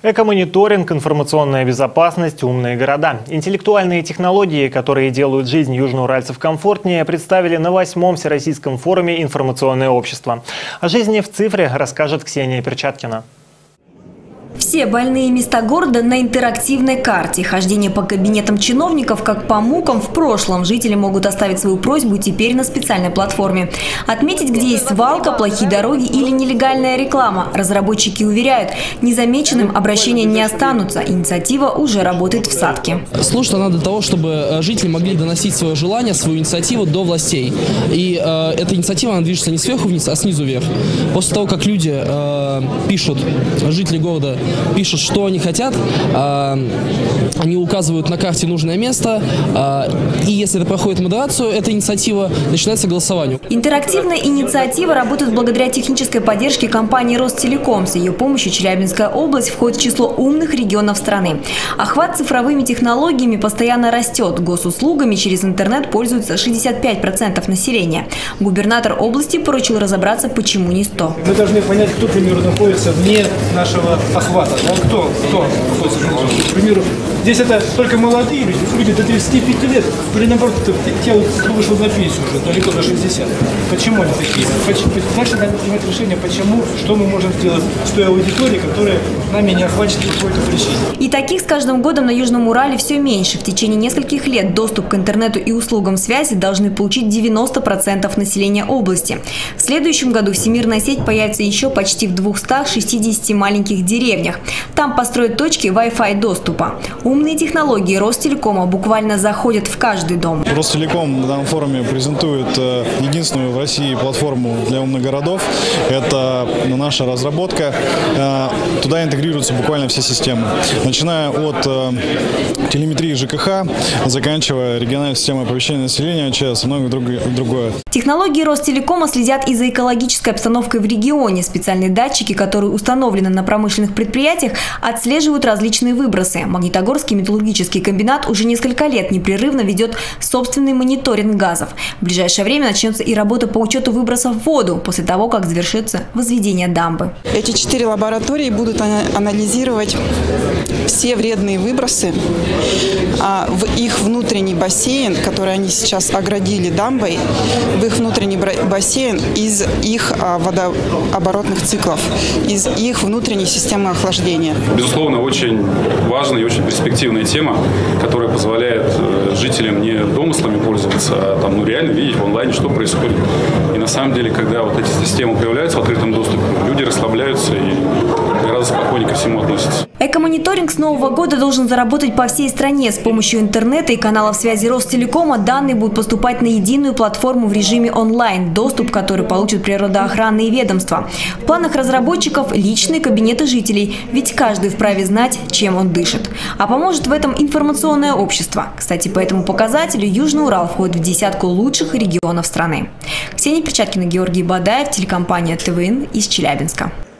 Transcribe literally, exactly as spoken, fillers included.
Экомониторинг, информационная безопасность, умные города. Интеллектуальные технологии, которые делают жизнь южноуральцев комфортнее, представили на восьмом Всероссийском форуме «Информационное общество». О жизни в цифре расскажет Ксения Перчаткина. Все больные места города на интерактивной карте. Хождение по кабинетам чиновников, как по мукам, в прошлом. Жители могут оставить свою просьбу теперь на специальной платформе. Отметить, где есть свалка, плохие дороги или нелегальная реклама. Разработчики уверяют, незамеченным обращения не останутся. Инициатива уже работает в Садке. Служит она для того, чтобы жители могли доносить свое желание, свою инициативу до властей. И э, эта инициатива, она движется не сверху вниз, а снизу вверх. После того, как люди э, пишут, жители города пишут, что они хотят, э, они указывают на карте нужное место, э, и если это проходит модерацию, эта инициатива начинается голосование. Интерактивная инициатива работает благодаря технической поддержке компании «Ростелеком». С ее помощью Челябинская область входит в число умных регионов страны. Охват цифровыми технологиями постоянно растет. Госуслугами через интернет пользуются шестьдесят пять процентов населения. Губернатор области поручил разобраться, почему не сто. Мы должны понять, кто, к примеру, находится вне нашего охвата. Да? Кто, кто находится, к примеру, здесь это только молодые люди, люди до тридцати пяти лет, или наоборот, те, кто вышел на пенсию уже, далеко за шестьдесят. Почему они такие? Значит, надо принимать решение, почему, что мы можем сделать с той аудиторией, которая нами не охвачена по какой-то причине. И таких с каждым годом на Южном Урале все меньше. В течение нескольких лет доступ к интернету и услугам связи должны получить девяносто процентов населения области. В следующем году всемирная сеть появится еще почти в двухстах шестидесяти маленьких деревнях. Там построят точки Wi-Fi доступа. Умные технологии Ростелекома буквально заходят в каждый дом. Ростелеком на данном форуме презентует единственную в России платформу для умных городов. Это наша разработка. Туда интегрируются буквально все системы. Начиная от телеметрии ЖКХ, заканчивая региональной системой оповещения населения, ЧС и многое другое. Технологии Ростелекома следят и за экологической обстановкой в регионе. Специальные датчики, которые установлены на промышленных предприятиях, отслеживают различные выбросы. Магнитогорский металлургический комбинат уже несколько лет непрерывно ведет собственный мониторинг газов. В ближайшее время начнется и работа по учету выбросов в воду после того, как завершится возведение дамбы. Эти четыре лаборатории будут анализировать все вредные выбросы в их внутренний бассейн, который они сейчас оградили дамбой, в их внутренний бассейн из их водооборотных циклов, из их внутренней системы охлаждения. Безусловно, очень важная и очень перспективная тема, которая позволяет жителям не домыслами пользоваться, а там, ну, реально видеть в онлайне, что происходит. И на самом деле, когда вот эти системы появляются в открытом доступе, люди расслабляются и гораздо спокойнее ко всему относятся. Экомониторинг с нового года должен заработать по всей стране. С помощью интернета и каналов связи Ростелекома данные будут поступать на единую платформу в режиме онлайн, доступ к которой получат природоохранные ведомства. В планах разработчиков – личные кабинеты жителей, ведь каждый вправе знать, чем он дышит. А поможет в этом информационное общество. Кстати, по этому показателю Южный Урал входит в десятку лучших регионов страны. Ксения Перчаткина, Георгий Бадаев, телекомпания ТВН из Челябинска.